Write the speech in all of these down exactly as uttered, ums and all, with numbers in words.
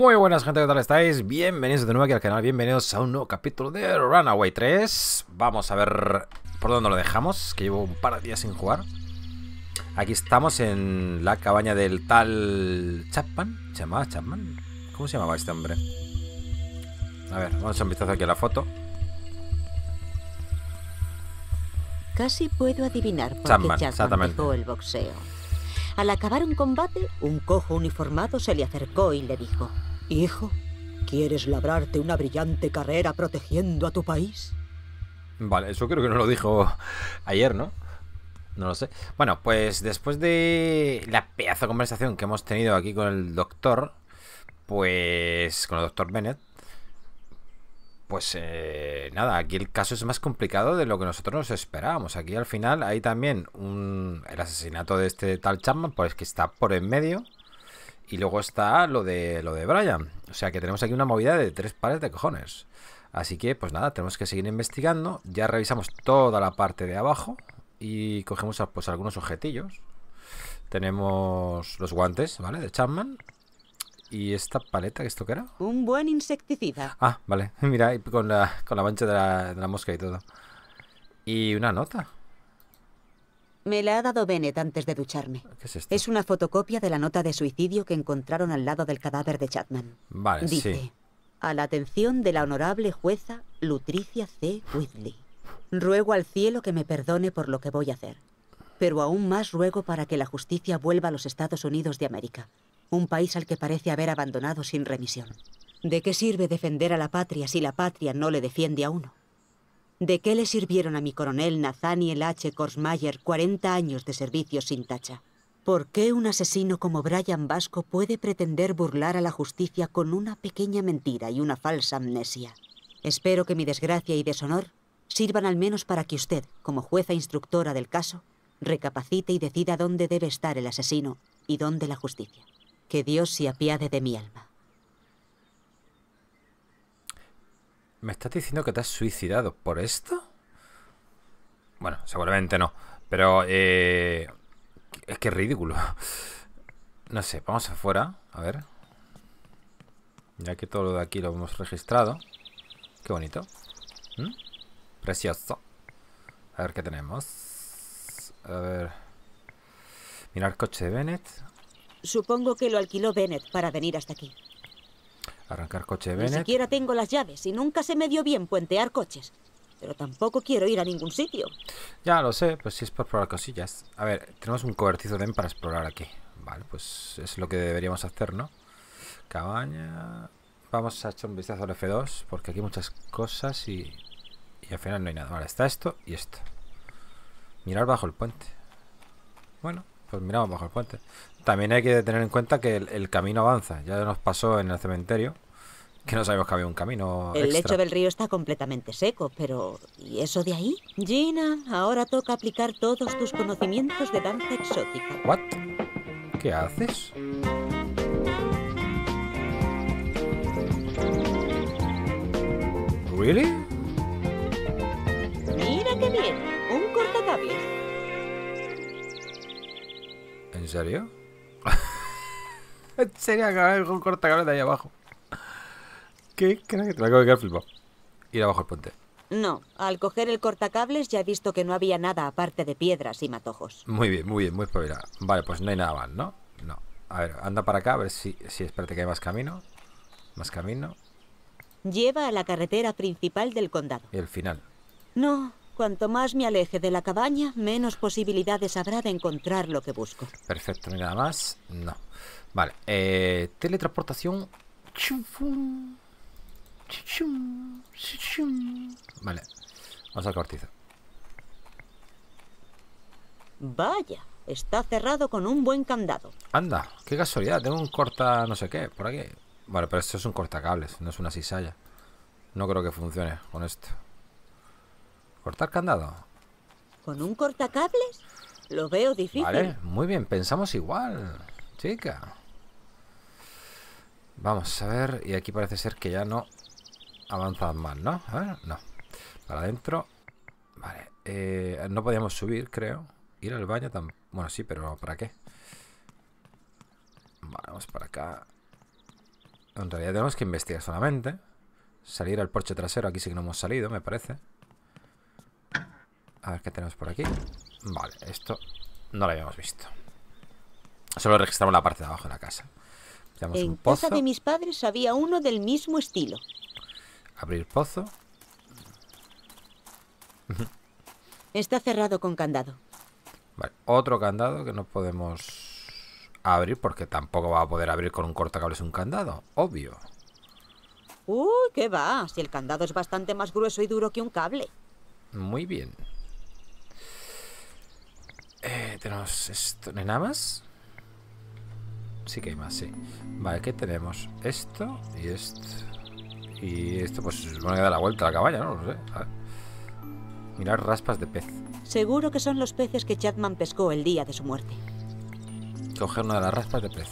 Muy buenas gente, ¿qué tal estáis? Bienvenidos de nuevo aquí al canal, bienvenidos a un nuevo capítulo de Runaway tres. Vamos a ver por dónde lo dejamos, que llevo un par de días sin jugar. Aquí estamos en la cabaña del tal Chapman. ¿Se llamaba Chapman? ¿Cómo se llamaba este hombre? A ver, vamos a echar un vistazo aquí a la foto. Casi puedo adivinar por Chapman, qué Chapman exactamente. dejó el boxeo. Al acabar un combate, un cojo uniformado se le acercó y le dijo: Hijo, ¿quieres labrarte una brillante carrera protegiendo a tu país? Vale, eso creo que no lo dijo ayer, ¿no? No lo sé. Bueno, pues después de la pedazo de conversación que hemos tenido aquí con el doctor, pues con el doctor Bennett, pues eh, nada, aquí el caso es más complicado de lo que nosotros nos esperábamos. Aquí al final hay también un, el asesinato de este tal Chapman, pues que está por en medio. Y luego está lo de lo de Brian. O sea que tenemos aquí una movida de tres pares de cojones. Así que pues nada, tenemos que seguir investigando. Ya revisamos toda la parte de abajo y cogemos pues algunos objetillos. Tenemos los guantes, ¿vale? De Chapman. ¿Y esta paleta? ¿Esto qué era? Un buen insecticida. Ah, vale. Mira, con la, con la mancha de la, de la mosca y todo. Y una nota. Me la ha dado Bennett antes de ducharme. ¿Qué es esto? Es una fotocopia de la nota de suicidio que encontraron al lado del cadáver de Chapman. Vale, Dice: sí. a la atención de la honorable jueza Lutricia C. Whitley. Ruego al cielo que me perdone por lo que voy a hacer. Pero aún más ruego para que la justicia vuelva a los Estados Unidos de América. Un país al que parece haber abandonado sin remisión. ¿De qué sirve defender a la patria si la patria no le defiende a uno? ¿De qué le sirvieron a mi coronel Nathaniel H. Korsmayer cuarenta años de servicio sin tacha? ¿Por qué un asesino como Brian Vasco puede pretender burlar a la justicia con una pequeña mentira y una falsa amnesia? Espero que mi desgracia y deshonor sirvan al menos para que usted, como jueza instructora del caso, recapacite y decida dónde debe estar el asesino y dónde la justicia. Que Dios se apiade de mi alma. ¿Me estás diciendo que te has suicidado por esto? Bueno, seguramente no. Pero, eh... es que es ridículo. No sé, vamos afuera. A ver. Ya que todo lo de aquí lo hemos registrado. Qué bonito. ¿Mm? Precioso. A ver qué tenemos. A ver. Mirar coche de Bennett. Supongo que lo alquiló Bennett para venir hasta aquí. Arrancar coche de Ni Bennett. siquiera tengo las llaves y nunca se me dio bien puentear coches. Pero tampoco quiero ir a ningún sitio. Ya lo sé, pues si es por probar cosillas. A ver, tenemos un cobertizo de M para explorar aquí. Vale, pues es lo que deberíamos hacer, ¿no? Cabaña. Vamos a echar un vistazo al F dos, porque aquí hay muchas cosas y, y al final no hay nada. Vale, está esto y esto. Mirar bajo el puente. Bueno, pues miramos bajo el puente. También hay que tener en cuenta que el, el camino avanza. Ya nos pasó en el cementerio que no sabíamos que había un camino El extra. lecho del río está completamente seco, pero ¿y eso de ahí? Gina, ahora toca aplicar todos tus conocimientos de danza exótica. ¿What? ¿Qué haces? ¿Really? Mira qué bien, un cortacables. ¿En serio? ¿En serio? Acaba con cortacables de ahí abajo. ¿Qué crack? Me acabo de quedar flipado. Ir abajo el puente. No, al coger el cortacables ya he visto que no había nada aparte de piedras y matojos. Muy bien, muy bien, muy espabilado. Vale, pues no hay nada más, ¿no? No. A ver, anda para acá, a ver si, si espérate que hay más camino. Más camino. Lleva a la carretera principal del condado. Y el final. No, cuanto más me aleje de la cabaña, menos posibilidades habrá de encontrar lo que busco. Perfecto, no hay nada más. No. Vale, eh, teletransportación. Vale, vamos al cortizo. Vaya, está cerrado con un buen candado. Anda, qué casualidad, tengo un corta no sé qué por aquí. Vale, pero esto es un cortacables, no es una cizalla. No creo que funcione con esto. ¿Cortar candado? ¿Con un cortacables? Lo veo difícil. Vale, muy bien, pensamos igual, chica. Vamos a ver, y aquí parece ser que ya no avanzan más, ¿no? A ver, no. Para adentro. Vale, eh, no podíamos subir, creo. Ir al baño también. Bueno, sí, pero ¿para qué? Vale, vamos para acá. En realidad tenemos que investigar solamente. Salir al porche trasero. Aquí sí que no hemos salido, me parece. A ver qué tenemos por aquí. Vale, esto no lo habíamos visto. Solo registramos la parte de abajo de la casa. Tenemos En un pozo. casa de mis padres había uno del mismo estilo. Abrir pozo. Está cerrado con candado. Vale, otro candado que no podemos abrir porque tampoco va a poder abrir con un cortacables un candado, obvio. Uy, ¿qué va? Si el candado es bastante más grueso y duro que un cable. Muy bien. Eh, tenemos esto. ¿No hay nada más? Sí que hay más, sí. Vale, ¿qué tenemos? Esto y esto. Y esto, pues, se supone que da la vuelta a la cabaña, ¿no? No sé. A ver. Mirar raspas de pez. Seguro que son los peces que Chapman pescó el día de su muerte. Coger una de las raspas de pez.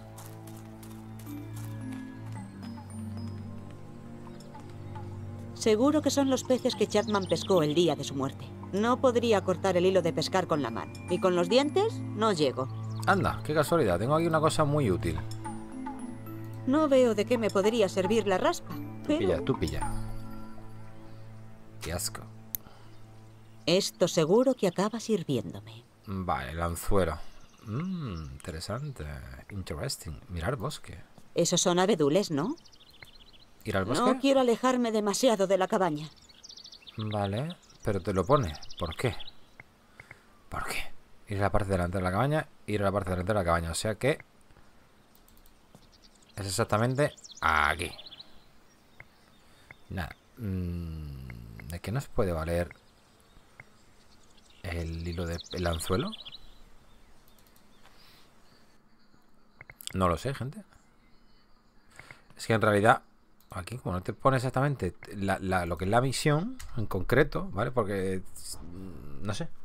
Seguro que son los peces que Chapman pescó el día de su muerte. No podría cortar el hilo de pescar con la mano. Y con los dientes, no llego. Anda, qué casualidad. Tengo aquí una cosa muy útil. No veo de qué me podría servir la raspa, pero... Pilla, tú pilla. Qué asco. Esto seguro que acaba sirviéndome. Vale, el anzuelo. Mmm, interesante. Interesting. Mirar bosque. Esos son abedules, ¿no? ¿Ir al bosque? No quiero alejarme demasiado de la cabaña. Vale, pero te lo pone. ¿Por qué? ¿Por qué? Ir a la parte delantera de la cabaña, ir a la parte delantera de la cabaña. O sea que... es exactamente aquí. Nada. Mm, ¿de qué nos puede valer el hilo de el anzuelo? No lo sé, gente. Es que en realidad aquí, como no te pone exactamente la, la, lo que es la misión en concreto, ¿vale? Porque no sé.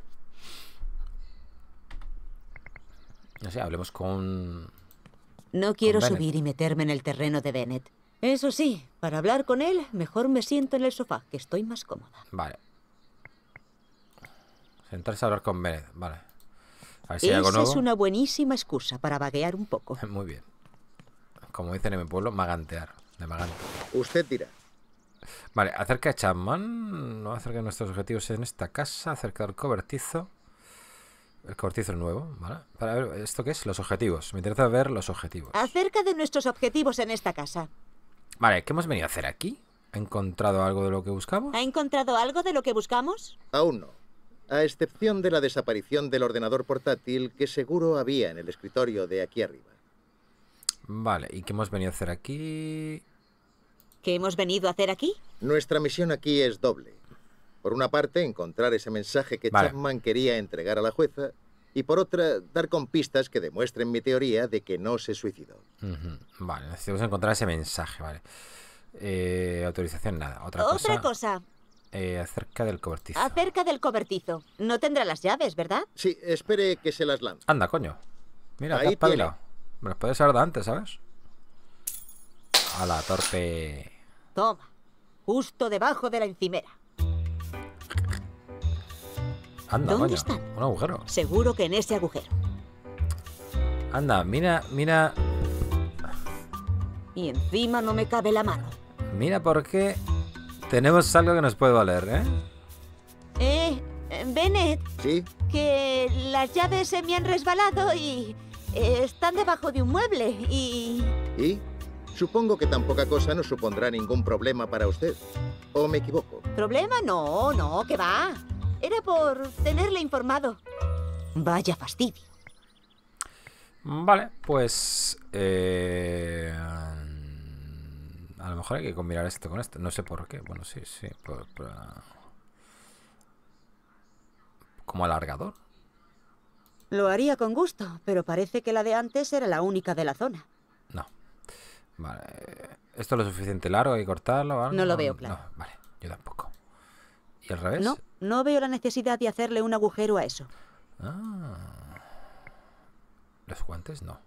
No sé, hablemos con... No quiero Bennett. subir y meterme en el terreno de Bennett. Eso sí, para hablar con él, mejor me siento en el sofá, que estoy más cómoda. Vale. Sentarse a hablar con Bennett, vale. A ver si hay algo Esa nuevo. es una buenísima excusa para vaguear un poco. Muy bien. Como dicen en mi pueblo, magantear. De magante. Usted dirá. Vale, acerca de Chapman. No acerca de nuestros objetivos en esta casa. Acerca del cobertizo. El cobertizo nuevo, ¿vale? Para ver, ¿esto qué es? Los objetivos. Me interesa ver los objetivos. Acerca de nuestros objetivos en esta casa. Vale, ¿qué hemos venido a hacer aquí? ¿Ha encontrado algo de lo que buscamos? ¿Ha encontrado algo de lo que buscamos? Aún no. A excepción de la desaparición del ordenador portátil que seguro había en el escritorio de aquí arriba. Vale, ¿y qué hemos venido a hacer aquí? ¿Qué hemos venido a hacer aquí? Nuestra misión aquí es doble. Por una parte, encontrar ese mensaje que Vale. Chapman quería entregar a la jueza. Y por otra, dar con pistas que demuestren mi teoría de que no se suicidó. Ujú, vale, necesitamos encontrar ese mensaje, vale. Eh, autorización, nada. Otra, Otra cosa. cosa, eh, acerca del cobertizo. acerca del cobertizo. No tendrá las llaves, ¿verdad? Sí, espere que se las lance. Anda, coño. Mira, te Ahí has espabilado. Me los puedes haber dado antes, ¿sabes? A la torpe. Toma, justo debajo de la encimera. Anda, ¿Dónde coño. están? Un agujero. Seguro que en ese agujero. Anda, mira, mira. Y encima no me cabe la mano. Mira por qué tenemos algo que nos puede valer, ¿eh? Eh, Bennett, ¿Sí? que las llaves se me han resbalado y eh, están debajo de un mueble y... ¿Y? Supongo que tan poca cosa no supondrá ningún problema para usted. ¿O me equivoco? ¿Problema? No, no, que va. Era por tenerle informado. Vaya fastidio. Vale, pues... Eh... A lo mejor hay que combinar esto con esto. No sé por qué. Bueno, sí, sí. Por, por... Como alargador. Lo haría con gusto, pero parece que la de antes era la única de la zona. No. Vale. ¿Esto es lo suficiente largo? ¿Hay que cortarlo? ¿Algo? No lo veo claro. No, vale, yo tampoco. ¿Y al revés? No, no veo la necesidad de hacerle un agujero a eso. Ah. Los guantes no.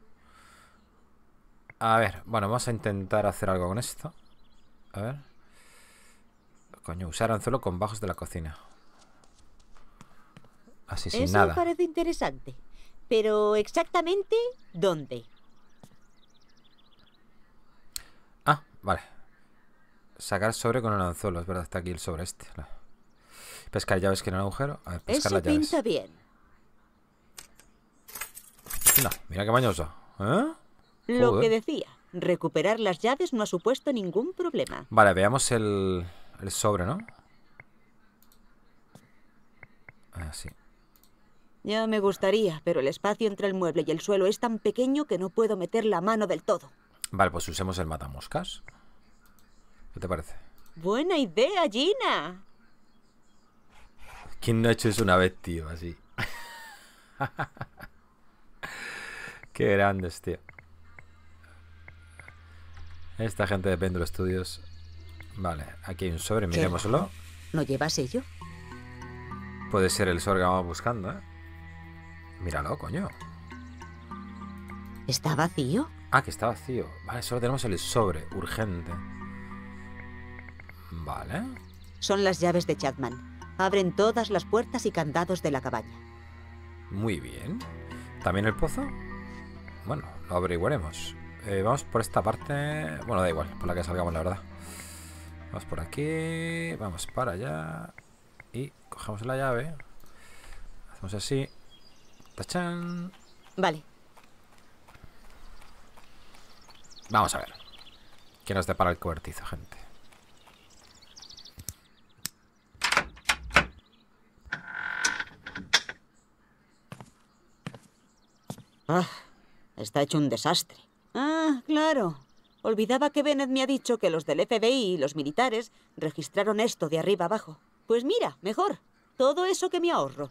A ver, bueno, vamos a intentar hacer algo con esto. A ver. Coño, usar anzuelo con bajos de la cocina. Así sin Eso nada. parece interesante. Pero exactamente, ¿dónde? Vale. Sacar sobre con el anzuelo. Es verdad, está aquí el sobre este. Pescar llaves que en el agujero. A ver, pescar Eso las llaves. pinta bien. No, mira qué mañoso. ¿Eh? Lo Joder. que decía, recuperar las llaves no ha supuesto ningún problema. Vale, veamos el, el sobre, ¿no? Así. Ya me gustaría, pero el espacio entre el mueble y el suelo es tan pequeño que no puedo meter la mano del todo. Vale, pues usemos el matamoscas. ¿Qué te parece? Buena idea, Gina. ¿Quién no ha hecho eso una vez, tío? Así. Qué grandes, tío. Esta gente de Péndulo Studios. Vale, aquí hay un sobre, Qué miremoslo. raro. ¿No lleva sello? Puede ser el sobre que vamos buscando, ¿eh? Míralo, coño. ¿Está vacío? Ah, que está vacío. Vale, solo tenemos el sobre, urgente. Vale. Son las llaves de Chapman. Abren todas las puertas y candados de la cabaña. Muy bien. ¿También el pozo? Bueno, lo averiguaremos. Eh, vamos por esta parte. Bueno, da igual, por la que salgamos, la verdad. Vamos por aquí. Vamos para allá. Y cogemos la llave. Hacemos así. ¡Tachán! Vale. Vamos a ver. ¿Qué nos depara el cobertizo, gente? Ah, está hecho un desastre. Ah, claro. Olvidaba que Bennett me ha dicho que los del F B I y los militares registraron esto de arriba abajo. Pues mira, mejor. Todo eso que me ahorro.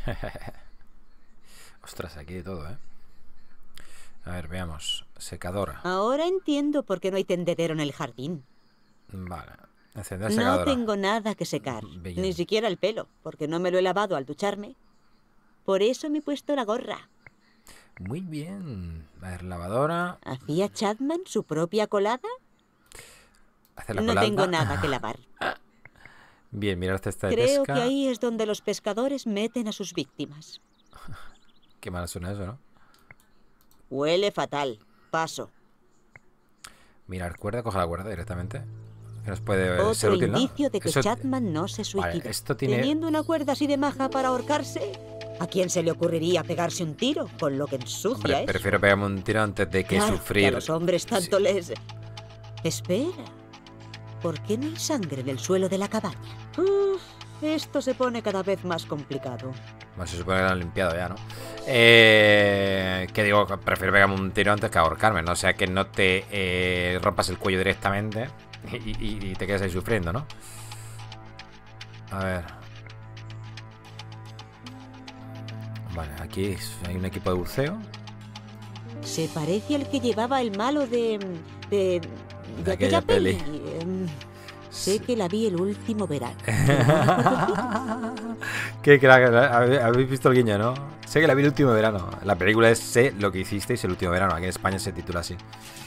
Ostras, aquí de todo, ¿eh? A ver, veamos. Secadora. Ahora entiendo por qué no hay tendedero en el jardín. Vale. Encender No secadora. tengo nada que secar. Bien. Ni siquiera el pelo, porque no me lo he lavado al ducharme. Por eso me he puesto la gorra. Muy bien. A ver, lavadora. ¿Hacía Chapman su propia colada? Hacer la No colada. tengo nada que lavar. Bien, mirar cesta de Creo pesca. que ahí es donde los pescadores meten a sus víctimas. Qué mal suena eso, ¿no? Huele fatal. Paso. Mirar cuerda, coge la cuerda directamente. Que nos puede Otro ser útil, ¿no? indicio de que Eso- Chapman no se suicidó. Vale, esto tiene- Teniendo una cuerda así de maja para ahorcarse, ¿a quién se le ocurriría pegarse un tiro con lo que ensucia Hombre, es? prefiero pegarme un tiro antes de que Claro, sufrir. a los hombres tanto Sí. les... Espera. ¿Por qué no hay sangre en el suelo de la cabaña? Uf, esto se pone cada vez más complicado. Bueno, se supone que lo han limpiado ya, ¿no? Eh, que digo, prefiero pegarme un tiro antes que ahorcarme, ¿no? O sea, que no te eh, rompas el cuello directamente y, y- y te quedes ahí sufriendo, ¿no? A ver. Vale, aquí hay un equipo de buceo. Se parece al que llevaba el malo de... de... de, De aquella, aquella peli. peli. Em, sé Sí. que la vi el último verano. Qué crack, ¿habéis habéis visto el guiño, no? Sé que la vi el último verano. La película es Sé lo que hicisteis el último verano. Aquí en España se titula así.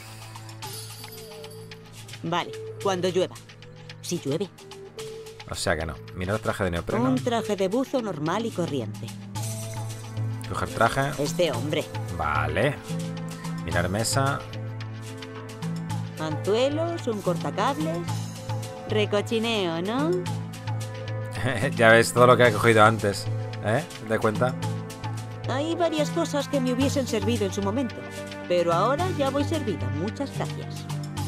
Vale, cuando llueva. Si llueve. O sea que no. Mirar traje de neopreno. Un traje de buzo normal y corriente. Coger traje. Este hombre. Vale. Mirar mesa. Anzuelos, un cortacables. Recochineo, ¿no? Ya ves todo lo que he cogido antes. ¿Eh? ¿Te das cuenta? Hay varias cosas que me hubiesen servido en su momento. Pero ahora ya voy servida. Muchas gracias.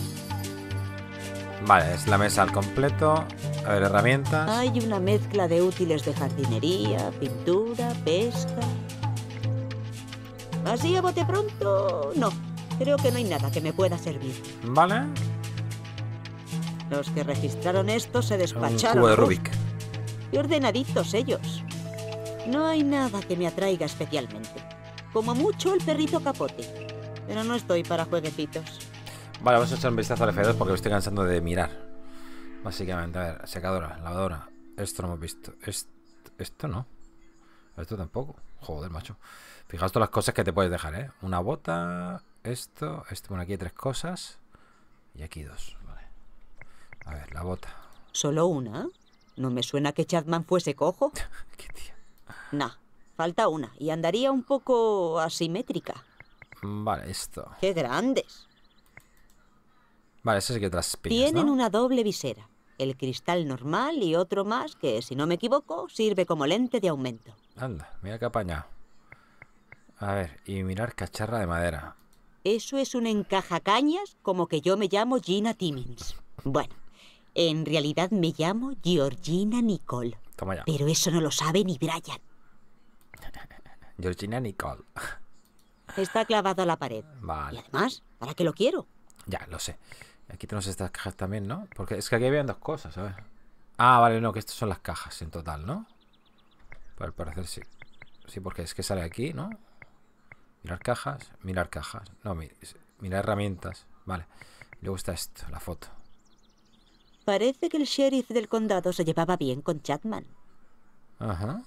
Vale, es la mesa al completo. A ver, herramientas. Hay una mezcla de útiles de jardinería, pintura, pesca... Así a bote pronto, no. Creo que no hay nada que me pueda servir. Vale. Los que registraron esto se Un despacharon. cubo de uf, Rubik. qué ordenaditos ellos. No hay nada que me atraiga especialmente. Como mucho el perrito capote. Pero no estoy para jueguecitos. Vale, vamos a echar un vistazo al F dos porque me estoy cansando de mirar. Básicamente, a ver, secadora, lavadora. Esto no hemos visto. Esto, esto no. Esto tampoco. Joder, macho. Fijaos todas las cosas que te puedes dejar, ¿eh? Una bota, esto, esto. Bueno, aquí hay tres cosas. Y aquí dos. Vale. A ver, la bota. ¿Solo una? ¿No me suena que Chapman fuese cojo? Qué tía. Nah, falta una. Y andaría un poco asimétrica. Vale, esto. ¡Qué grandes! Vale, ese sí que otras piñas, Tienen ¿no? una doble visera. El cristal normal y otro más que, si no me equivoco, sirve como lente de aumento. Anda, mira qué apañado. A ver, y mirar cacharra de madera. Eso es un encajacañas como que yo me llamo Gina Timmins. Bueno, en realidad me llamo Georgina Nicole. Toma ya. Pero eso no lo sabe ni Brian. Georgina Nicole. Está clavado a la pared. Y Vale, además, ¿para qué lo quiero? ya, lo sé. Aquí tenemos estas cajas también, ¿no? Porque es que aquí habían dos cosas, a ver. Ah, vale, no, que estas son las cajas en total, ¿no? Pues al parecer sí. Sí, porque es que sale aquí, ¿no? Mirar cajas, mirar cajas. No, mi- mirar herramientas. Vale. Y luego está esto, la foto. Parece que el sheriff del condado se llevaba bien con Chapman. Ajá.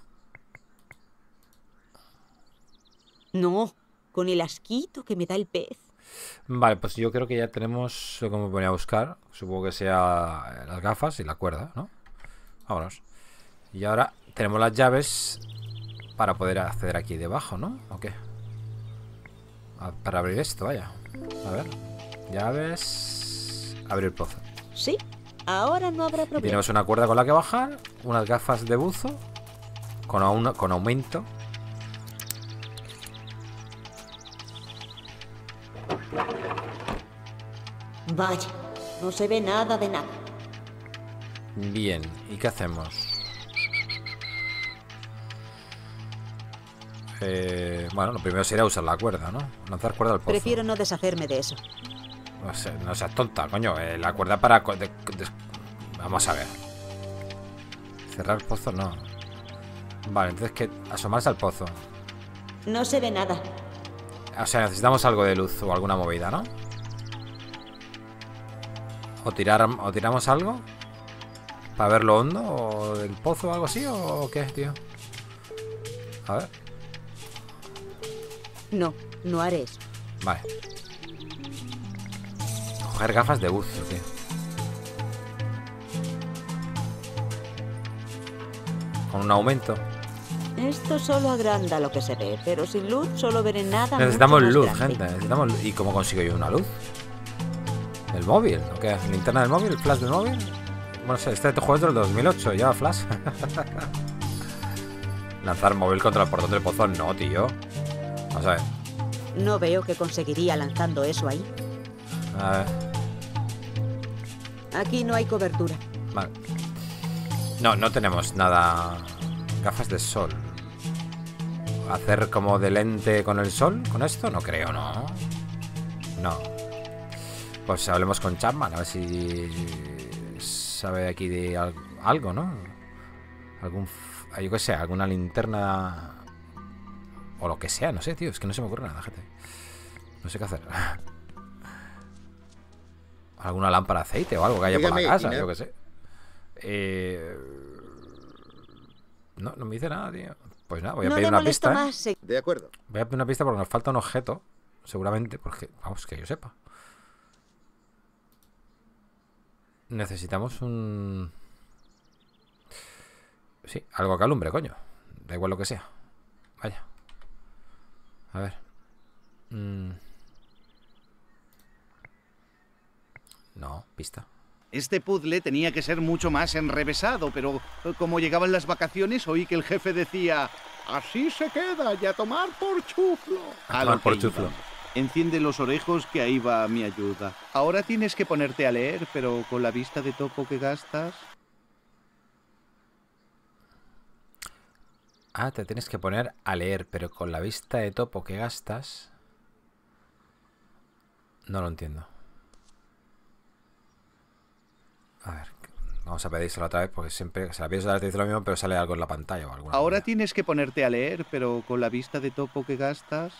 No, con el asquito que me da el pez. Vale, pues yo creo que ya tenemos lo que me ponía a buscar. Supongo que sea las gafas y la cuerda, ¿no? Vámonos. Y ahora tenemos las llaves para poder acceder aquí debajo, ¿no? ¿O qué? A- para abrir esto, vaya. A ver. Llaves. Abrir pozo. Sí, ahora no habrá Y problema. tenemos una cuerda con la que bajar. Unas gafas de buzo. Con, aún- con aumento. Vaya, no se ve nada de nada. Bien. ¿Y qué hacemos? Eh, bueno, lo primero sería usar la cuerda, ¿no? Lanzar cuerda al pozo. Prefiero no deshacerme de eso. No sé, no seas tonta, coño. eh, la cuerda para... co- de- de- Vamos a ver. Cerrar pozo, no. Vale, entonces que asomarse al pozo. No se ve nada. O sea, necesitamos algo de luz o alguna movida, ¿no? O tirar, o tiramos algo para ver lo hondo o del pozo o algo así, o qué, tío. A ver, No, no haré eso. vale. Coger gafas de buzo, tío. Con un aumento. Esto solo agranda lo que se ve, pero sin luz solo veré nada. Necesitamos mucho más luz, grande. gente. Necesitamos luz. ¿Y cómo consigo yo una luz? ¿El móvil? ¿O qué? ¿Linterna del móvil? ¿El flash del móvil? Bueno, sé, este juego es del dos mil ocho. ¿Lleva flash? Lanzar móvil contra el portón del pozo. No, tío. Vamos a ver. No veo que conseguiría lanzando eso ahí. A ver. Aquí no hay cobertura. Vale. No, no tenemos nada. Gafas de sol. ¿Hacer como de lente con el sol? ¿Con esto? No creo, ¿no? No. Pues hablemos con Chapman, a ver si sabe aquí de al- algo, ¿no? Algún... f- Yo qué sé, alguna linterna... O lo que sea, no sé, tío. Es que no se me ocurre nada, gente. No sé qué hacer. Alguna lámpara de aceite o algo que haya por la Dígame, casa, Gina. yo qué sé. Eh... No, no me dice nada, tío. Pues nada, voy a no pedir le una molesto pista, ¿eh? más. se- De acuerdo. Voy a pedir una pista porque nos falta un objeto. Seguramente, porque... Vamos, que yo sepa. Necesitamos un... Sí, algo que alumbre, coño. Da igual lo que sea. Vaya. A ver. Mm. No, pista. Este puzzle tenía que ser mucho más enrevesado, pero eh, como llegaban las vacaciones oí que el jefe decía así se queda y a tomar por chuflo. A A tomar lo por que chuflo. íbamos. Enciende los orejos que ahí va mi ayuda. Ahora tienes que ponerte a leer, pero con la vista de topo que gastas. Ah, te tienes que poner a leer, pero con la vista de topo que gastas... No lo entiendo. A ver, vamos a pedírselo otra vez porque siempre se la pides otra vez te dice lo mismo, pero sale algo en la pantalla o alguna Ahora cosa. tienes que ponerte a leer, pero con la vista de topo que gastas.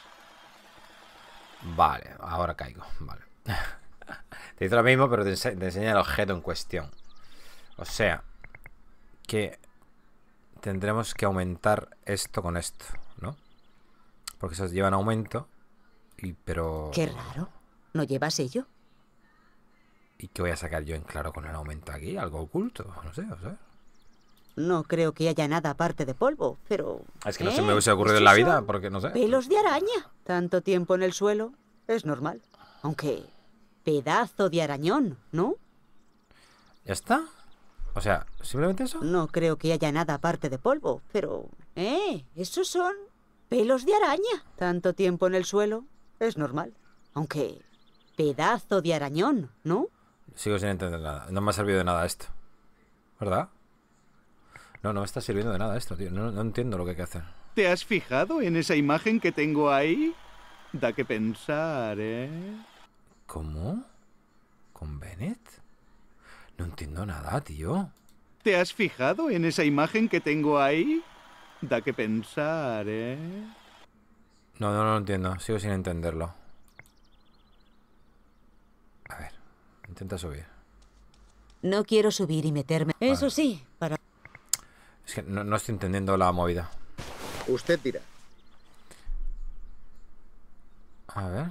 Vale, ahora caigo, vale. Te dice lo mismo, pero te, ense- te enseña el objeto en cuestión. O sea, que tendremos que aumentar esto con esto, ¿no? Porque esos llevan aumento, y pero... Qué raro. ¿No lleva sello? ¿Y qué voy a sacar yo en claro con el aumento aquí? ¿Algo oculto? No sé, o sea. No creo que haya nada aparte de polvo, pero... Es que no ¿Eh? se me hubiese ocurrido en ¿Esos la vida, son porque no sé. pelos de araña? Tanto tiempo en el suelo es normal. Aunque... Pedazo de arañón, ¿no? ¿Ya está? O sea, ¿simplemente eso? No creo que haya nada aparte de polvo, pero... ¡Eh! Esos son pelos de araña. Tanto tiempo en el suelo es normal. Aunque... Pedazo de arañón, ¿no? Sigo sin entender nada. No me ha servido de nada esto. ¿Verdad? No, no me está sirviendo de nada esto, tío. No, no entiendo lo que hay que hacer. ¿Te has fijado en esa imagen que tengo ahí? Da que pensar, ¿eh? ¿Cómo? ¿Con Bennett? No entiendo nada, tío. ¿Te has fijado en esa imagen que tengo ahí? Da que pensar, ¿eh? No, no, no lo entiendo. Sigo sin entenderlo. A ver, intenta subir. No quiero subir y meterme. Eso sí, para... Es que no, no estoy entendiendo la movida. Usted dirá. A ver.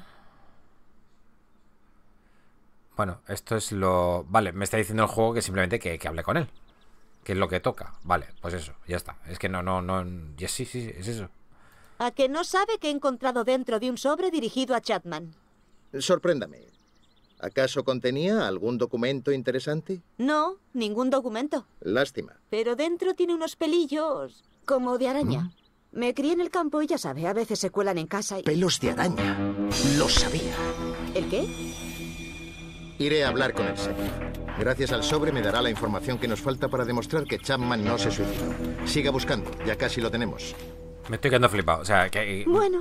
Bueno, esto es lo... Vale, me está diciendo el juego que simplemente que, que hable con él. Que es lo que toca. Vale, pues eso, ya está. Es que no, no, no... Ya sí, sí, es eso. ¿A que no sabe que he encontrado dentro de un sobre dirigido a Chapman? Sorpréndame. ¿Acaso contenía algún documento interesante? No, ningún documento. Lástima. Pero dentro tiene unos pelillos como de araña. ¿Mm? Me crié en el campo y ya sabe, a veces se cuelan en casa y... Pelos de araña. Lo sabía. ¿El qué? Iré a hablar con el sheriff. Gracias al sobre me dará la información que nos falta para demostrar que Chapman no se suicidó. Siga buscando, ya casi lo tenemos. Me estoy quedando flipado, o sea, que... Bueno.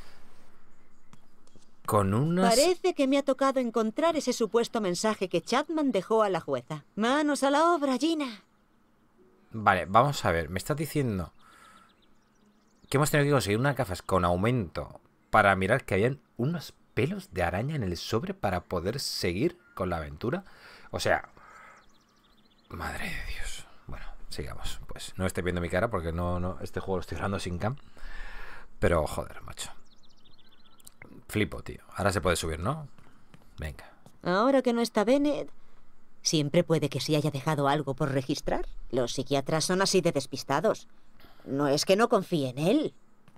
Con unas... Parece que me ha tocado encontrar ese supuesto mensaje que Chapman dejó a la jueza. Manos a la obra, Gina. Vale, vamos a ver. Me estás diciendo que hemos tenido que conseguir unas gafas con aumento para mirar que habían unos pelos de araña en el sobre para poder seguir con la aventura. O sea... Madre de Dios. Bueno, sigamos. Pues no estoy viendo mi cara porque no, no este juego lo estoy jugando sin cam. Pero joder, macho. Flipo, tío. Ahora se puede subir, ¿no? Venga. Ahora que no está Bennett, siempre puede que sí haya dejado algo por registrar. Los psiquiatras son así de despistados. No es que no confíe en él.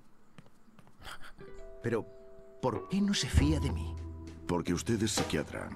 Pero, ¿por qué no se fía de mí? Porque usted es psiquiatra.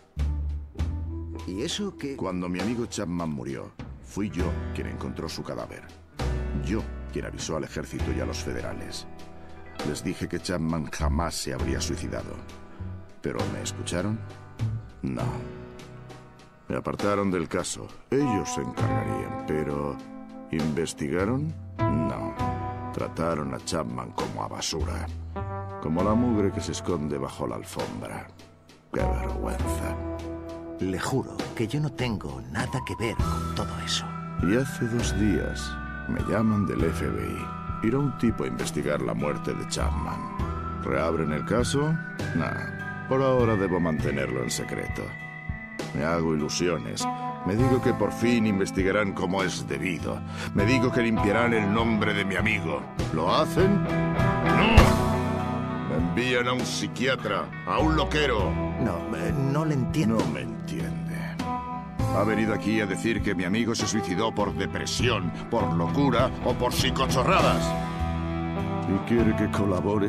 ¿Y eso qué? Cuando mi amigo Chapman murió, fui yo quien encontró su cadáver. Yo quien avisó al ejército y a los federales. Les dije que Chapman jamás se habría suicidado. ¿Pero me escucharon? No. Me apartaron del caso. Ellos se encargarían, pero... ¿investigaron? No. Trataron a Chapman como a basura. Como la mugre que se esconde bajo la alfombra. ¡Qué vergüenza! Le juro que yo no tengo nada que ver con todo eso. Y hace dos días me llaman del F B I. Irá un tipo a investigar la muerte de Chapman. ¿Reabren el caso? Nah, por ahora debo mantenerlo en secreto. Me hago ilusiones. Me digo que por fin investigarán como es debido. Me digo que limpiarán el nombre de mi amigo. ¿Lo hacen? ¡No! Me envían a un psiquiatra, a un loquero. No, eh, no le entiendo. No me entiende. Ha venido aquí a decir que mi amigo se suicidó por depresión, por locura o por psicochorradas. ¿Y quiere que colabore?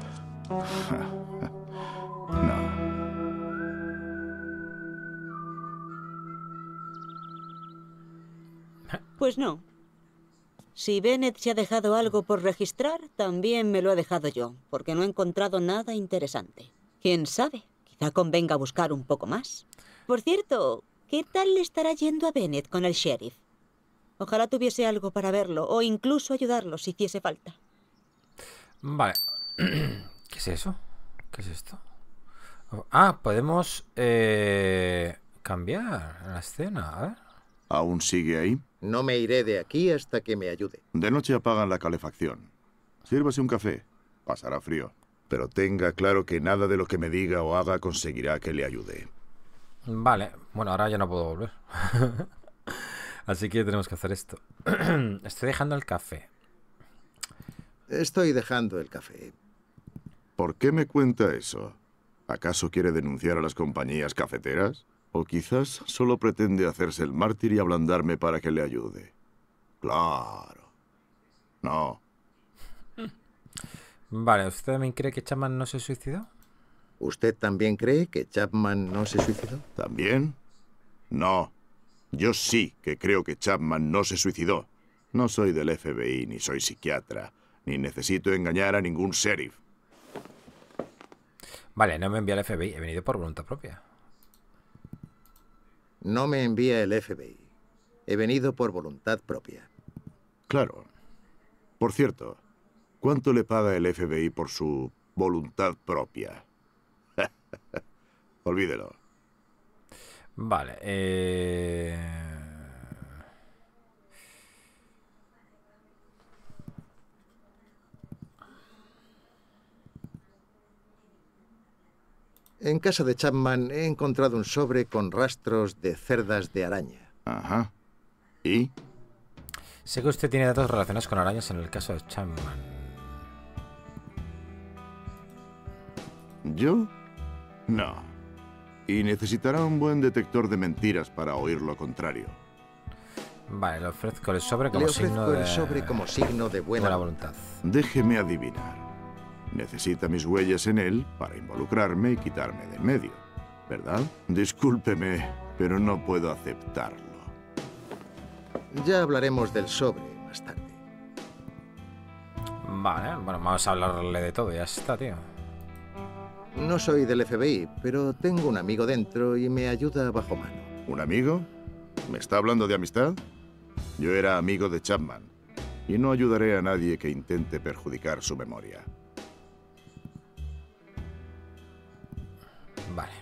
No. Pues no. Si Bennett se ha dejado algo por registrar, también me lo he dejado yo, porque no he encontrado nada interesante. ¿Quién sabe? Quizá convenga buscar un poco más. Por cierto... ¿Qué tal le estará yendo a Bennett con el sheriff? Ojalá tuviese algo para verlo, o incluso ayudarlo si hiciese falta. Vale. ¿Qué es eso? ¿Qué es esto? Ah, podemos eh, cambiar la escena. A ver. ¿Aún sigue ahí? No me iré de aquí hasta que me ayude. De noche apagan la calefacción. Sírvase un café. Pasará frío. Pero tenga claro que nada de lo que me diga o haga conseguirá que le ayude. Vale, bueno, ahora ya no puedo volver. Así que tenemos que hacer esto. Estoy dejando el café. Estoy dejando el café. ¿Por qué me cuenta eso? ¿Acaso quiere denunciar a las compañías cafeteras? ¿O quizás solo pretende hacerse el mártir y ablandarme para que le ayude? Claro. No. Vale, ¿usted también cree que Chapman no se suicidó? ¿Usted también cree que Chapman no se suicidó? ¿También? No. Yo sí que creo que Chapman no se suicidó. No soy del F B I, ni soy psiquiatra, ni necesito engañar a ningún sheriff. Vale, no me envía el F B I, he venido por voluntad propia. No me envía el F B I. He venido por voluntad propia. Claro. Por cierto, ¿cuánto le paga el F B I por su voluntad propia? Olvídelo. Vale, eh... En casa de Chapman he encontrado un sobre con rastros de cerdas de araña. Ajá. ¿Y? sé que usted tiene datos relacionados con arañas en el caso de Chapman. ¿Yo? No. Y necesitará un buen detector de mentiras para oír lo contrario. Vale, le ofrezco el sobre como Le ofrezco signo de... el sobre como signo de buena, buena voluntad. Déjeme adivinar. Necesita mis huellas en él para involucrarme y quitarme de en medio, ¿verdad? Discúlpeme, pero no puedo aceptarlo. Ya hablaremos del sobre más tarde. Vale, bueno, vamos a hablarle de todo, ya está, tío. No soy del F B I, pero tengo un amigo dentro y me ayuda bajo mano. ¿Un amigo? ¿Me está hablando de amistad? Yo era amigo de Chapman y no ayudaré a nadie que intente perjudicar su memoria. Vale.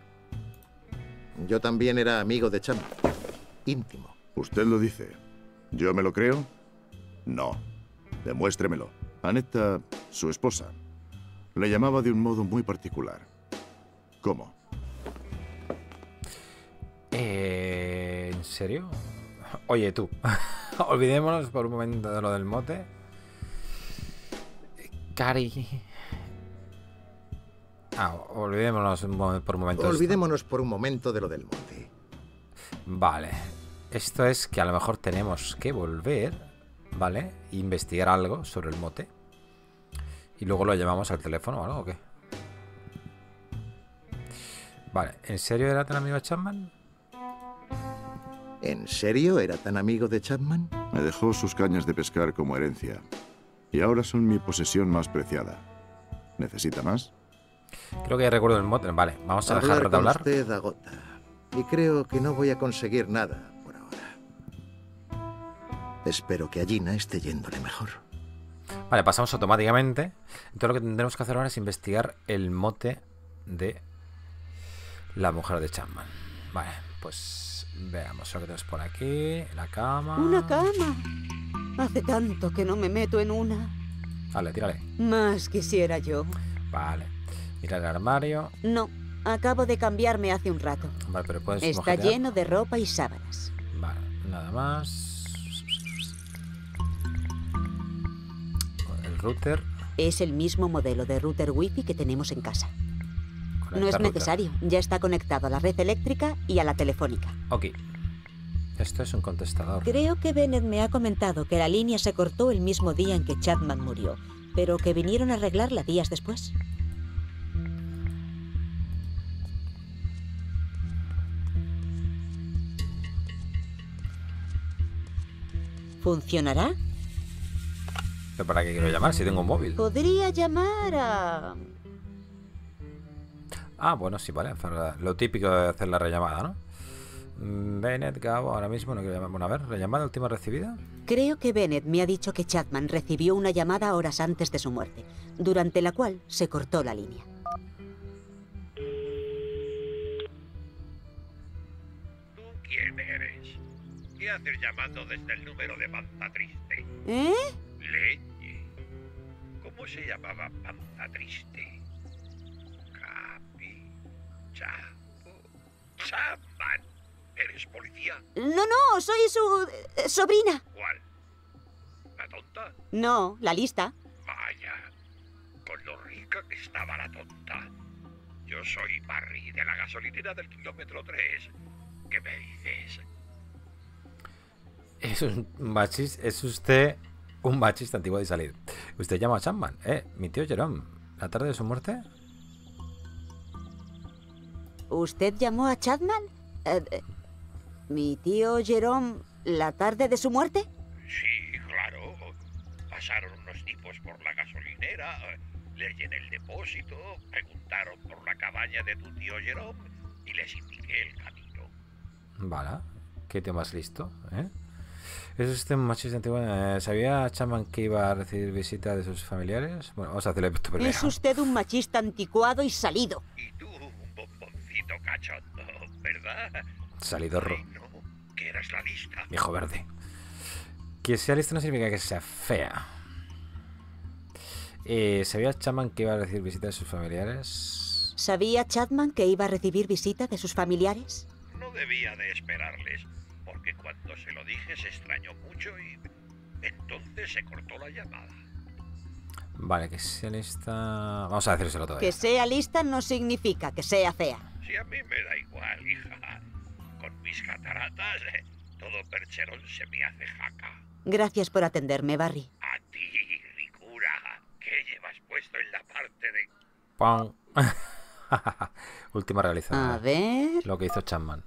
Yo también era amigo de Chapman. Íntimo. ¿Usted lo dice? ¿Yo me lo creo? No. Demuéstremelo. Annetta, su esposa, le llamaba de un modo muy particular. ¿Cómo? Eh, ¿En serio? Oye, tú. Olvidémonos por un momento de lo del mote. Cari. Ah, olvidémonos un momen- por un momento. de esto. Olvidémonos por un momento de lo del monte. Vale. Esto es que a lo mejor tenemos que volver, ¿vale? Investigar algo sobre el mote. Y luego lo llamamos al teléfono o algo, ¿o qué? Vale, ¿en serio era tan amigo de Chapman? ¿En serio era tan amigo de Chapman? Me dejó sus cañas de pescar como herencia. Y ahora son mi posesión más preciada. ¿Necesita más? Creo que ya recuerdo el mote. Vale, vamos a dejar Hablar de con hablar. usted agota. Y creo que no voy a conseguir nada por ahora. Espero que a Gina esté yéndole mejor. Vale, pasamos automáticamente. Entonces lo que tendremos que hacer ahora es investigar el mote de la mujer de Chapman. Vale, pues veamos lo que tenemos por aquí. La cama. Una cama. Hace tanto que no me meto en una. Vale, tírale. Más quisiera yo. Vale. Mira el armario. No, acabo de cambiarme hace un rato. Vale, pero puedes Está mojetear. lleno de ropa y sábanas. Vale, nada más. El router. Es el mismo modelo de router wifi que tenemos en casa. No Conectar es router. necesario, ya está conectado a la red eléctrica y a la telefónica. Ok. Esto es un contestador. Creo que Bennett me ha comentado que la línea se cortó el mismo día en que Chapman murió, pero que vinieron a arreglarla días después. ¿Funcionará? ¿Pero para qué quiero llamar si tengo un móvil? Podría llamar a... Ah, bueno, sí, vale. para Lo típico de hacer la rellamada, ¿no? Mm, Bennett, Gabo, ahora mismo no quiero llamar. Bueno, a ver, ¿rellamada última recibida? Creo que Bennett me ha dicho que Chapman recibió una llamada horas antes de su muerte, durante la cual se cortó la línea. ¿Tú quién eres? ¿Qué haces llamando desde el número de Panta Triste? ¿Eh? Leñe. ¿Cómo se llamaba Panta Triste? Capi. Chapo. Chapman. ¿Eres policía? No, no, soy su eh, sobrina. ¿Cuál? ¿La tonta? No, la lista. Vaya. Con lo rica que estaba la tonta. Yo soy Barry de la gasolinera del kilómetro tres. ¿Qué me dices? Es un machista. Es usted un machista antiguo de salir. Usted llama a Chapman, ¿eh? Mi tío Jerome. ¿La tarde de su muerte? ¿Usted llamó a Chapman? Eh, eh, ¿Mi tío Jerome la tarde de su muerte? Sí, claro. Pasaron unos tipos por la gasolinera, le llené el depósito, preguntaron por la cabaña de tu tío Jerome y les indiqué el camino. Vale. ¿Qué tío más listo? ¿Eh? ¿Es usted un machista antiguo? Eh, ¿Sabía Chapman que iba a recibir visita de sus familiares? Bueno, vamos a hacerle esto primero. Es usted un machista anticuado y salido. Y tú, un bomboncito cachondo, ¿verdad? Salidorro. Ay, no, que eras la lista. Viejo verde. Que sea lista no significa que sea fea. Eh, ¿Sabía Chapman que iba a recibir visita de sus familiares? ¿Sabía Chapman que iba a recibir visita de sus familiares? No debía de esperarles, porque cuando se lo dije se extrañó mucho y entonces se cortó la llamada. Vale, que sea lista... Vamos a decírselo todavía. Que sea lista no significa que sea fea. Si a mí me da igual, hija. Con mis cataratas, eh, todo percherón se me hace jaca. Gracias por atenderme, Barry. A ti, ricura. ¿Qué llevas puesto en la parte de...? ¡Pam! Última realizada. A ver... Lo que hizo Chapman.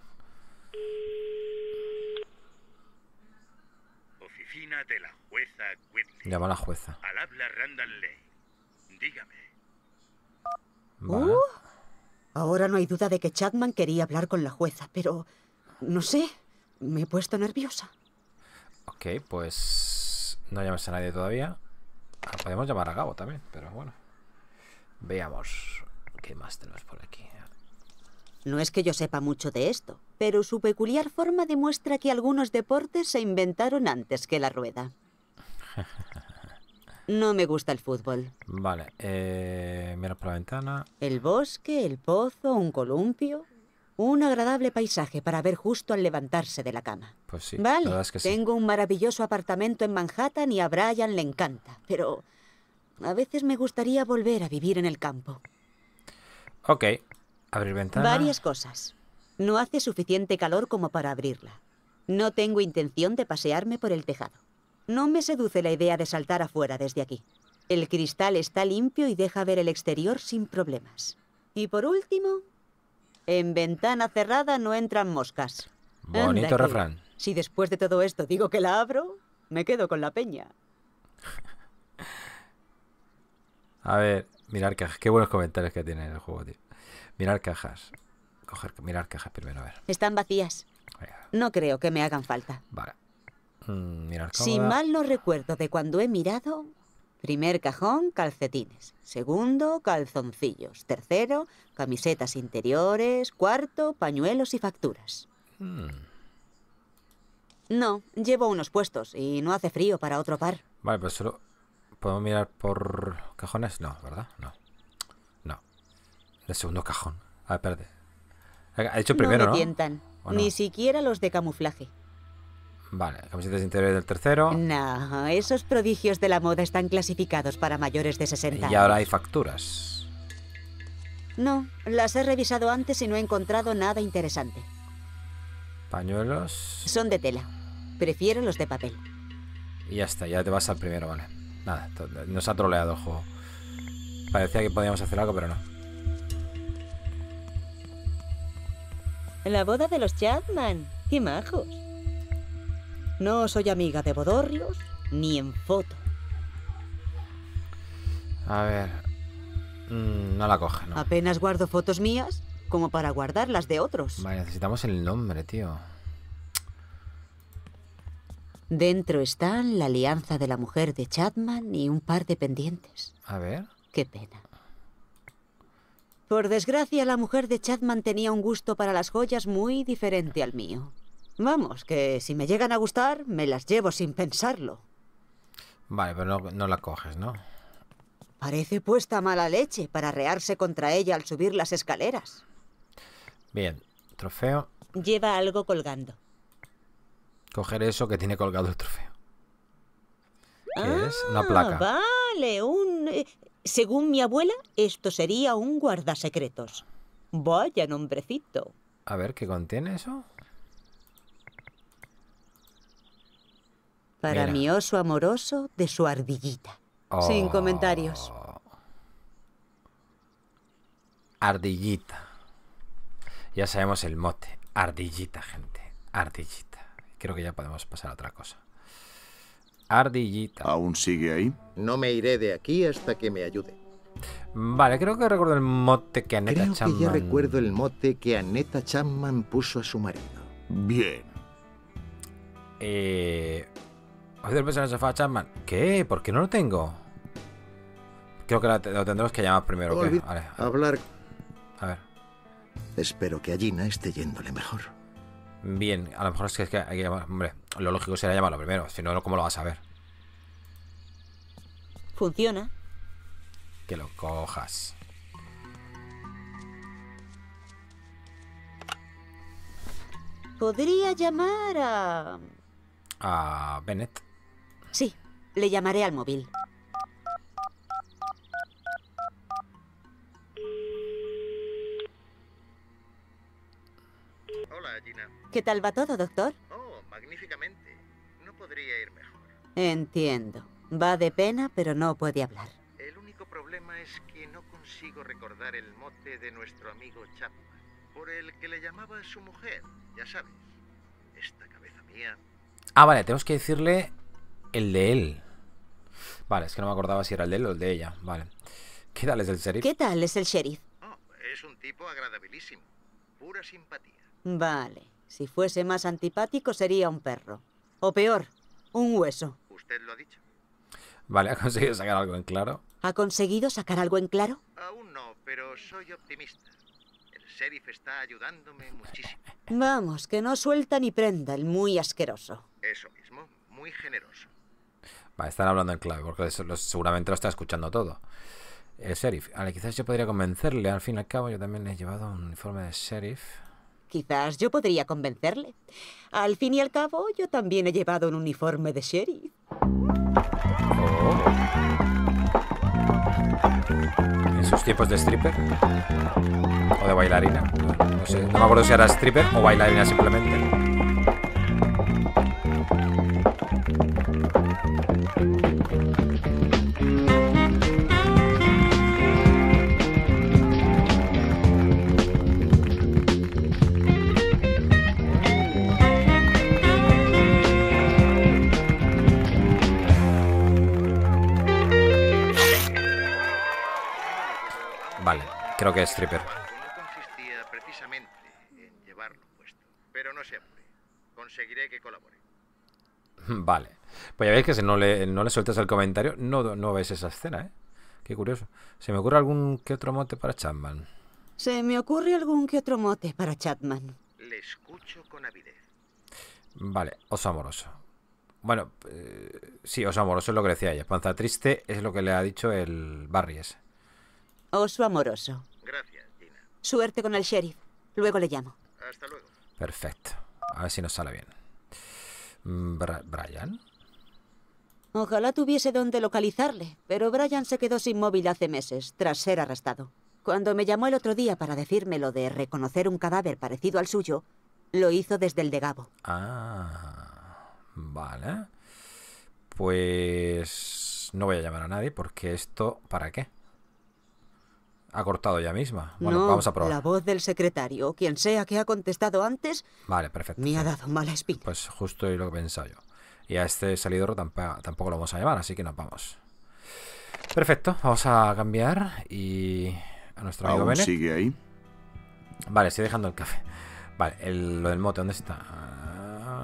Oficina de la jueza Whitley. Llama a la jueza. Al habla Randall Lane. Dígame. Vale. Uh, ahora no hay duda de que Chapman quería hablar con la jueza, pero... No sé, me he puesto nerviosa. Ok, pues... No llames a nadie todavía. Ah, podemos llamar a Gabo también, pero bueno. Veamos. ¿Qué más tenemos por aquí? No es que yo sepa mucho de esto, pero su peculiar forma demuestra que algunos deportes se inventaron antes que la rueda. No me gusta el fútbol. Vale, eh, mira por la ventana. El bosque, el pozo, un columpio... Un agradable paisaje para ver justo al levantarse de la cama. Pues sí, la Vale, verdad es que sí. tengo un maravilloso apartamento en Manhattan y a Brian le encanta, pero a veces me gustaría volver a vivir en el campo. Ok, abrir ventana. Varias cosas. No hace suficiente calor como para abrirla. No tengo intención de pasearme por el tejado. No me seduce la idea de saltar afuera desde aquí. El cristal está limpio y deja ver el exterior sin problemas. Y por último, en ventana cerrada no entran moscas. Bonito Anda que, refrán. si después de todo esto digo que la abro, me quedo con la peña. A ver, mirar cajas. Qué buenos comentarios que tiene el juego, tío. Mirar cajas. Coger, mirar cajas primero, a ver. Están vacías. Venga, No creo que me hagan falta. vale. Mm, mirar Si cómoda. mal no recuerdo de cuando he mirado, primer cajón, calcetines. Segundo, calzoncillos. Tercero, camisetas interiores. Cuarto, pañuelos y facturas. Mm, No, llevo unos puestos y no hace frío para otro par. Vale, pues solo... ¿Podemos mirar por cajones? No, ¿verdad? No. No. El segundo cajón. A ver, espérate. Ha dicho primero, no ¿no? me tientan. ¿O no? Ni siquiera los de camuflaje. Vale, camisetas interiores del tercero. No, esos prodigios de la moda están clasificados para mayores de sesenta Y ahora hay años. facturas. No, las he revisado antes y no he encontrado nada interesante. Pañuelos. Son de tela. Prefiero los de papel. Y ya está, ya te vas al primero, vale. Nada, to- nos ha troleado el juego. Parecía que podíamos hacer algo, pero no. La boda de los Chapman. ¡Qué majos! No soy amiga de bodorrios ni en foto. A ver. Mm, no la coge, ¿no? Apenas guardo fotos mías como para guardar las de otros. Vale, necesitamos el nombre, tío. Dentro están la alianza de la mujer de Chapman y un par de pendientes. A ver. Qué pena. Por desgracia, la mujer de Chapman tenía un gusto para las joyas muy diferente al mío. Vamos, que si me llegan a gustar, me las llevo sin pensarlo. Vale, pero no, no la coges, ¿no? Parece puesta a mala leche para rearse contra ella al subir las escaleras. Bien. Trofeo. Lleva algo colgando. Coger eso que tiene colgado el trofeo. ¿Qué Ah, es? Una placa. Vale, un... eh, según mi abuela, esto sería un guardasecretos. Vaya nombrecito. A ver, ¿qué contiene eso? Para Mira. mi oso amoroso de su ardillita. Sin Oh. comentarios. Ardillita. Ya sabemos el mote. Ardillita, gente. Ardillita. Creo que ya podemos pasar a otra cosa. Ardillita. ¿Aún sigue ahí? No me iré de aquí hasta que me ayude. Vale, creo que recuerdo el mote que Annetta Creo Chapman... que ya recuerdo el mote que Annetta Chapman puso a su marido. Bien. Eh... ¿Has el en el sofá, Chapman? ¿Qué? ¿Por qué no lo tengo? Creo que lo tendremos que llamar primero. ¿Qué? Olvid- Vale, Hablar. a ver. Espero que a Gina esté yéndole mejor. Bien, a lo mejor es que, es que hay que llamar... Hombre, lo lógico sería llamarlo primero. Si no, ¿cómo lo vas a ver? Funciona. Que lo cojas. Podría llamar a... A Bennett. Sí, le llamaré al móvil. Hola, Gina. ¿Qué tal va todo, doctor? Oh, magníficamente. No podría ir mejor. Entiendo. Va de pena, pero no puede hablar. El único problema es que no consigo recordar el mote de nuestro amigo Chapman, por el que le llamaba a su mujer. Ya sabes, esta cabeza mía. Ah, vale, tenemos que decirle el de él. Vale, es que no me acordaba si era el de él o el de ella. Vale. ¿Qué tal es el sheriff? ¿Qué tal es el sheriff? Oh, es un tipo agradabilísimo. Pura simpatía. Vale. Si fuese más antipático sería un perro. O peor, un hueso. ¿Usted lo ha dicho? Vale, ha conseguido sacar algo en claro. ¿Ha conseguido sacar algo en claro? Aún no, pero soy optimista. El sheriff está ayudándome muchísimo. Vamos, que no suelta ni prenda el muy asqueroso. Eso mismo, muy generoso. Vale, están hablando en clave, porque eso lo- seguramente lo está escuchando todo. El sheriff. Vale, quizás yo podría convencerle. Al fin y al cabo, yo también he llevado un uniforme de sheriff. Quizás yo podría convencerle. Al fin y al cabo, yo también he llevado un uniforme de sheriff. Oh. ¿En sus tiempos de stripper? ¿O de bailarina? No, no sé, no me acuerdo si era stripper o bailarina simplemente. Vale, creo que es stripper. No consistía precisamente en llevarlo puesto. Pero no se apure. Conseguiré que colabore. Vale. Pues ya veis que si no le, no le sueltas el comentario, no, no ves esa escena, ¿eh? Qué curioso. ¿Se me ocurre algún que otro mote para Chapman? Se me ocurre algún que otro mote para Chapman. Le escucho con avidez. Vale, oso amoroso. Bueno, eh, sí, oso amoroso es lo que decía ella. Panza triste es lo que le ha dicho el Barry ese. Oso amoroso. Gracias, Gina. Suerte con el sheriff. Luego le llamo. Hasta luego. Perfecto. A ver si nos sale bien. Mm, Bra- ¿Brian? Ojalá tuviese dónde localizarle, pero Brian se quedó sin móvil hace meses, tras ser arrestado. Cuando me llamó el otro día para decirme lo de reconocer un cadáver parecido al suyo, lo hizo desde el de Gabo. Ah, vale. Pues no voy a llamar a nadie porque esto, ¿para qué? Ha cortado ya misma. Bueno, no, vamos a probar. la voz del secretario, o quien sea que ha contestado antes, Vale, perfecto. me ha dado mala espina. Pues justo lo que he pensado yo. Y a este salidor tampoco, tampoco lo vamos a llamar, así que nos vamos. Perfecto, vamos a cambiar y a nuestro amigo ¿Aún Bennett. sigue ahí? Vale, estoy dejando el café. Vale, el- lo del mote, ¿dónde está? Ah.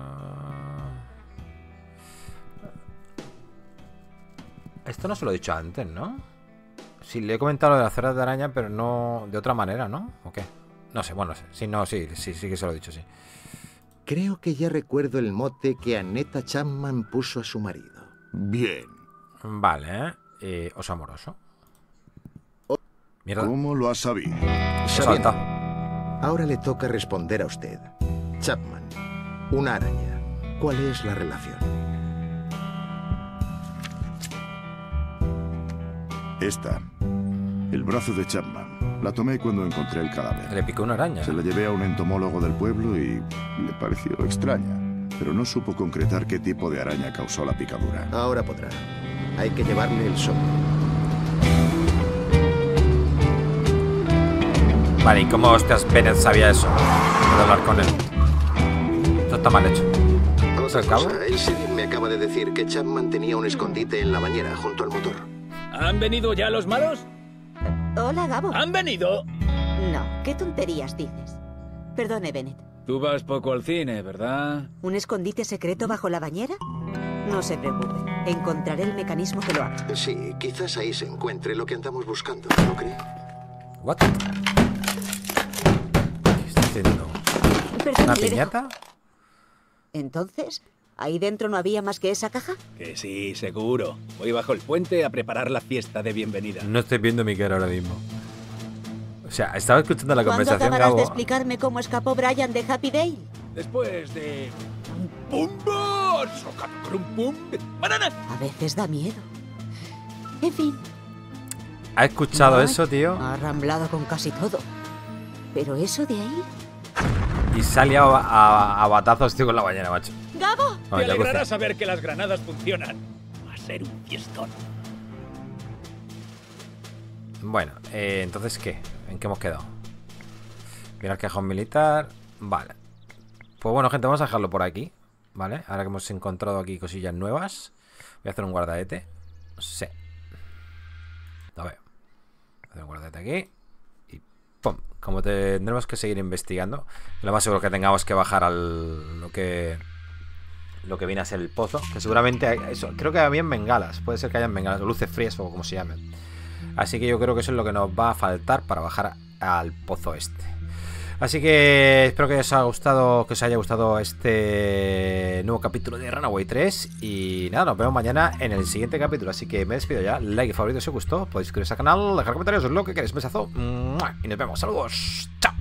Esto no se lo he dicho antes, ¿no? Sí, le he comentado lo de las cerdas de araña, pero no de otra manera, ¿no? ¿O qué? No sé, bueno, sí, no, sí, sí, sí que se lo he dicho, sí. Creo que ya recuerdo el mote que Annetta Chapman puso a su marido. Bien. Vale, ¿eh? Eh, oso amoroso. Mierda, ¿Cómo lo has sabido? he Sabiendo. saltado. Ahora le toca responder a usted. Chapman, una araña. ¿Cuál es la relación? Esta. El brazo de Chapman. La tomé cuando encontré el cadáver. Le picó una araña. Se la llevé a un entomólogo del pueblo y le pareció extraña, pero no supo concretar qué tipo de araña causó la picadura. Ahora podrá. Hay que llevarle el sobre. Vale, ¿y cómo hostias Bennett sabía eso? Puedo hablar con él. Esto está mal hecho. Otra ¿Es el cabo? cosa, el sheriff me acaba de decir que Chapman tenía un escondite en la bañera junto al motor. ¿Han venido ya los malos? Hola, Gabo. ¿Han venido? No, ¿qué tonterías dices? Perdone, Bennett. Tú vas poco al cine, ¿verdad? ¿Un escondite secreto bajo la bañera? No se preocupe. Encontraré el mecanismo que lo haga. Sí, quizás ahí se encuentre lo que andamos buscando, ¿no cree? What? ¿Qué está haciendo? Perdón, ¿Una le dejo. piñata? Entonces, ¿ahí dentro no había más que esa caja? Que sí, seguro. Voy bajo el puente a preparar la fiesta de bienvenida. No estoy viendo mi cara ahora mismo. O sea, estaba escuchando la ¿Cuándo conversación, acabarás Gabo. de explicarme cómo escapó Brian de Happy Dale? Después de... ¡Pumba! ¡Pum! ¡Banana! A veces da miedo. En fin. ¿Ha escuchado Ay, eso, tío? Ha ramblado con casi todo. Pero eso de ahí... Y se ha liado a, a, a batazos, tío, con la bañera, macho. ¡Gabo! No, Te ya alegrará luce. saber que las granadas funcionan. Va a ser un fiestón. Bueno, eh, entonces, ¿qué? ¿En qué hemos quedado? Mira el cajón militar. Vale. Pues bueno, gente, vamos a dejarlo por aquí. ¿Vale? Ahora que hemos encontrado aquí cosillas nuevas. Voy a hacer un guardaete. Sí. A ver. Voy a hacer un guardaete aquí. Y ¡pum! Como tendremos que seguir investigando, lo más seguro que tengamos que bajar al... Lo que... Lo que viene a ser el pozo. Que seguramente... Hay, eso, creo que había bengalas. Puede ser que hayan bengalas. O luces frías o como se llamen. Así que yo creo que eso es lo que nos va a faltar para bajar al pozo este. Así que espero que os haya gustado, que os haya gustado este nuevo capítulo de Runaway tres. Y nada, nos vemos mañana en el siguiente capítulo. Así que me despido ya. Like y favorito si os gustó. Podéis suscribiros al canal, dejar comentarios, lo que queréis. Un besazo. Y nos vemos. Saludos. Chao.